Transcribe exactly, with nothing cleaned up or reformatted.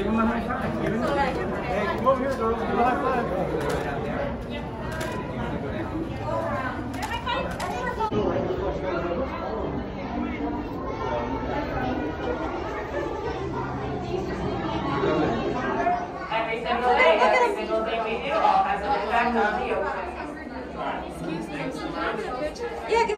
Give him a high five. Give him a high five. Hey, come over here, girls. Give him a high five. Every single day, every single thing we do all has an effect on the ocean. Excuse me, I'm so happy to picture. Yeah.